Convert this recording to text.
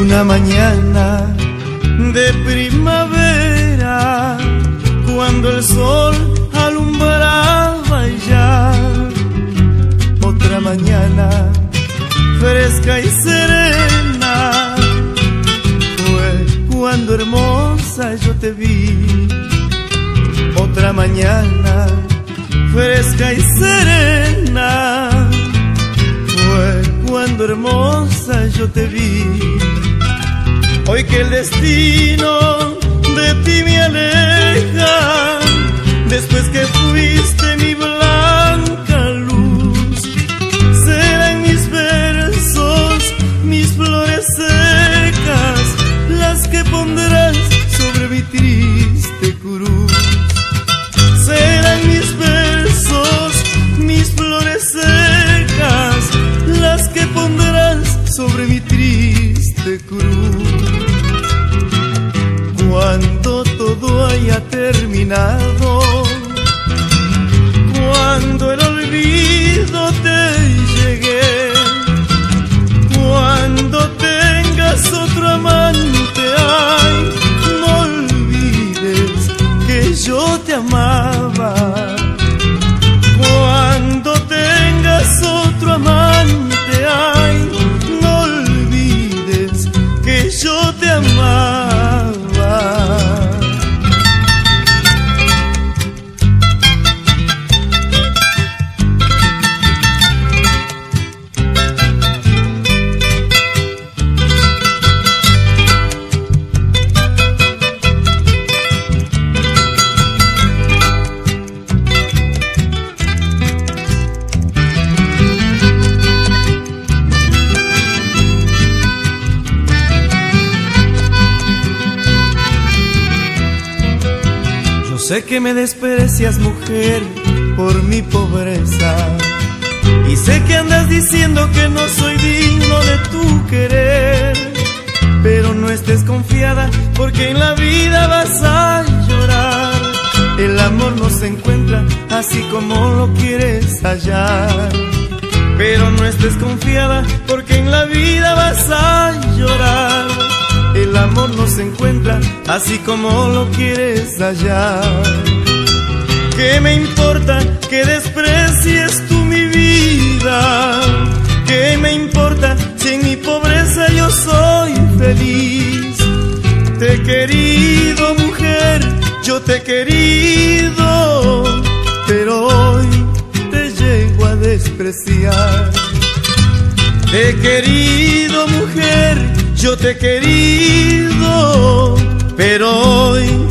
Una mañana de primavera, cuando el sol alumbraba ya. Otra mañana fresca y serena, fue cuando hermosa yo te vi. Otra mañana fresca y serena, fue cuando hermosa yo te vi. Hoy que el destino de ti me aleja, después que fuiste mi blanca luz, serán mis versos, mis flores secas, las que pondrás sobre mi triste cruz. Serán mis versos, mis flores secas, las que pondrás sobre mi triste cruz. Cuando todo haya terminado, cuando el olvido te llegue, cuando tengas otro amante, ay, no olvides que yo te amaba. Cuando tengas otro amante, ay, no olvides que yo te amaba. Sé que me desprecias, mujer, por mi pobreza, y sé que andas diciendo que no soy digno de tu querer. Pero no estés confiada, porque en la vida vas a llorar. El amor no se encuentra así como lo quieres hallar. Pero no estés confiada, porque en la vida vas a llorar. El amor no se encuentra así como lo quieres hallar. ¿Qué me importa que desprecies tú mi vida? ¿Qué me importa si en mi pobreza yo soy feliz? Te he querido, mujer, yo te he querido, pero hoy te llego a despreciar. Te he querido, mujer, yo te he querido, pero hoy